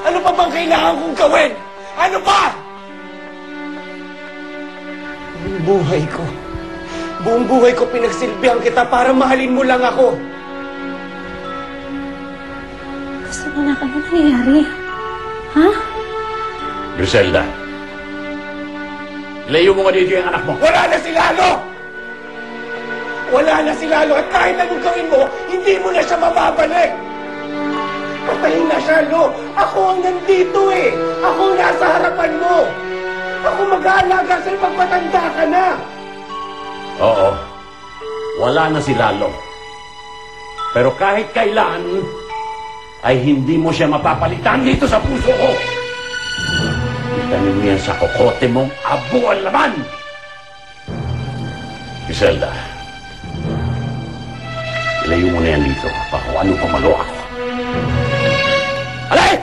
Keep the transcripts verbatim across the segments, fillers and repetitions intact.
Ano pa bang kailangan kong gawin? Ano pa? Buong buhay ko, buong buhay ko pinagsilbihan kita para mahalin mo lang ako. Gusto mo na kayo nangyayari? Ha? Griselda, ilayo mo nga dito yung anak mo. Wala na si Lalo! Wala na si Lalo at kahit anong gawin mo, hindi mo na siya mababalik! Patayin na siya, Lo! Ako ang nandito eh! Ako ang nasa harapan mo! Ako mag-aalaga sa'yo pag matanda ka na! Oo, wala na si Lalo. Pero kahit kailan, ay hindi mo siya mapapalitan dito sa puso ko. Itanin mo yan sa kokote mong abo ang laman. Griselda, ilayo mo na yan dito para kung ano pa magawa ko. Alay!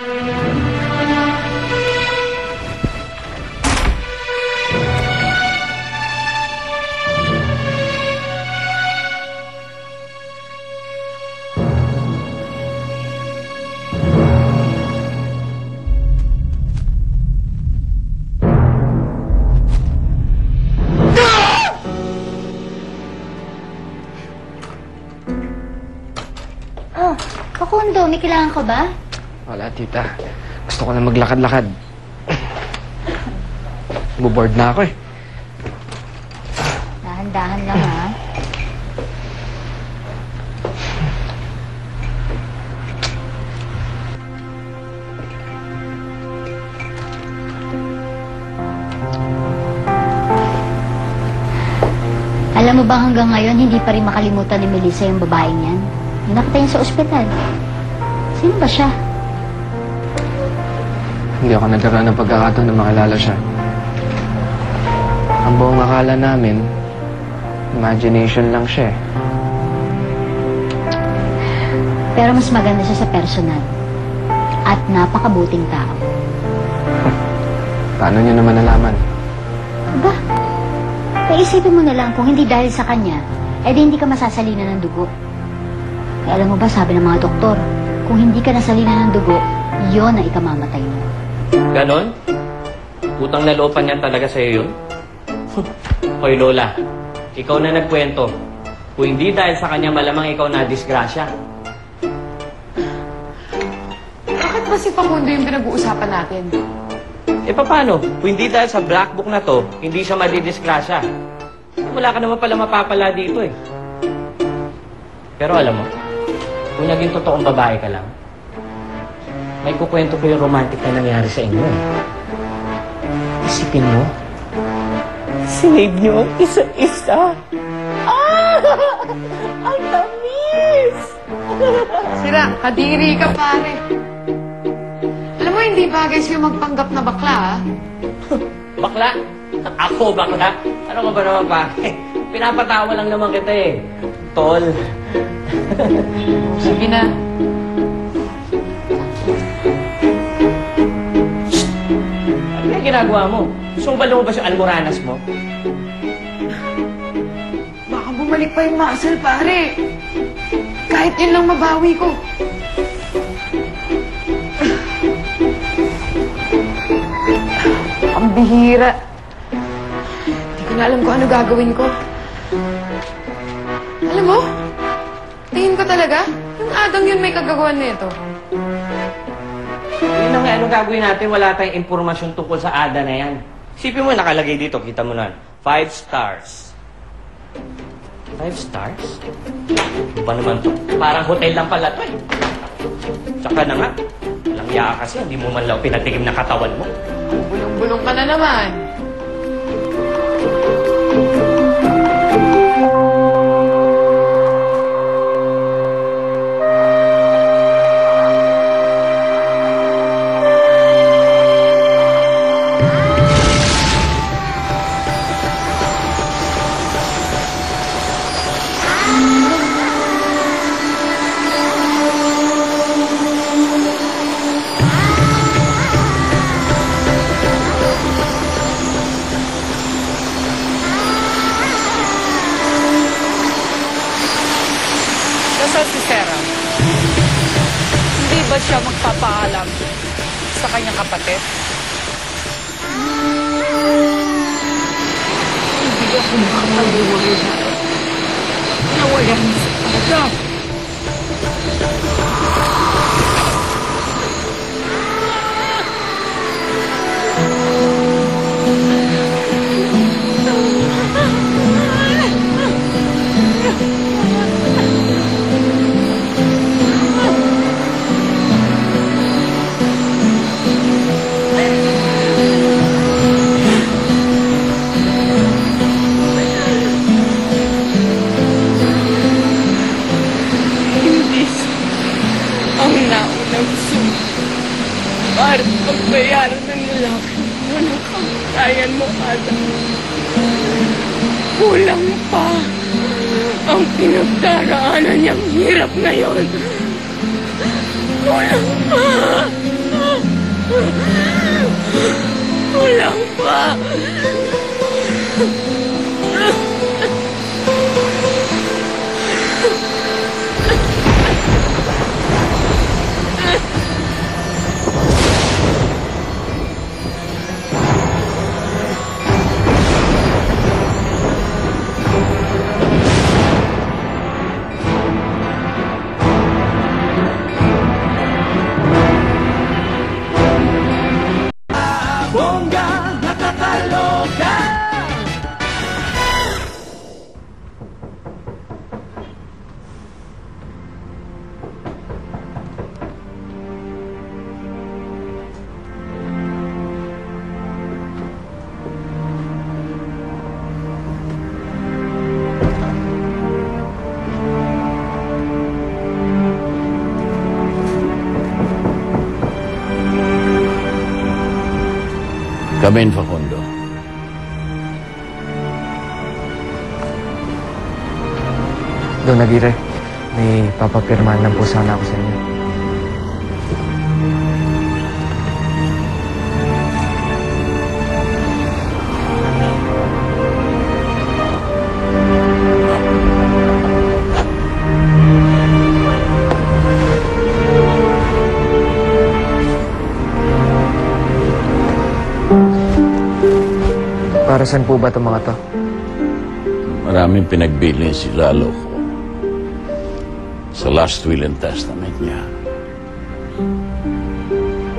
Oh, Facundo, may kailangan ka ba? Wala, tita. Gusto ko na maglakad-lakad. Buboard na ako eh. Dahan-dahan lang, ha? Alam mo ba hanggang ngayon, hindi pa rin makalimutan ni Melissa yung babaeng yan? Yung nakita niya sa ospital. Sino ba siya? Hindi ako nagkaroon ng pagkakataon na makilala siya. Ang buong akala namin, imagination lang siya eh. Pero mas maganda siya sa personal. At napakabuting tao. Paano niyo naman nalaman? Aba, naisipin mo na lang kung hindi dahil sa kanya, eh di hindi ka masasalina ng dugo. Eh alam mo ba, sabi ng mga doktor, kung hindi ka nasalina ng dugo, yon ang ikamamatay mo. Ganon? Utang na loob pa niya talaga sa'yo yun? Hoy Lola, ikaw na nagkwento. Kung hindi dahil sa kanya, malamang ikaw na disgrasya. Bakit ba si Facundo yung pinag-uusapan natin? E paano? Kung hindi dahil sa black book na to, hindi siya madidisgrasya. Wala ka naman pala mapapala dito eh. Pero alam mo, kung naging totoong babae ka lang, may kukwento ko yung romantic na nangyari sa inyo eh. Isipin mo, sinave niyo ang isa-isa. Ah! Ang tamis! Sira, kadiri ka pare. Alam mo, hindi bagay sa'yo magpanggap na bakla, ha? Bakla? Ako bakla? Ano ka ba naman pa? Pinapatawa lang naman kita eh. Tol. Sige na. Ano yung ginagawa mo? Sumbalo mo ba sa almoranas mo? Baka bumalik pa yung muscle, pare. Kahit yun lang mabawi ko. Ang bihira. Hindi ko na alam kung ano gagawin ko. Alam mo, tingin ko talaga, yung Adang yun may kagagawan nito. Yun ang ano gagawin natin, wala tayong impormasyon tungkol sa Ada na yan. Isipin mo, nakalagay dito, kita mo na. Five stars. Five stars? Ano ba naman to? Parang hotel lang pala to eh. Tsaka na nga, walang yaka kasi, hindi mo man lang pinatikim na katawan mo. Bulong-bulong ka na naman. magpaalam sa kanyang kapatid? Hindi ako makapag-iwala. Nawalan sa talaga. Ang naunang sumo para pagbayaran ng lalaki mo ng kamatayan mo, Adam. Kulang pa ang pinagdaraanan niyang hirap ngayon. Kulang pa! Kulang pa! Come in, Facundo. Don Aguirre, may papapirmahan lang po sana ako sa inyo. Para saan po ba itong mga to? Maraming pinagbilin si Lalo ko sa last will and testament niya.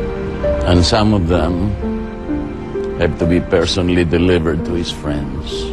And some of them have to be personally delivered to his friends.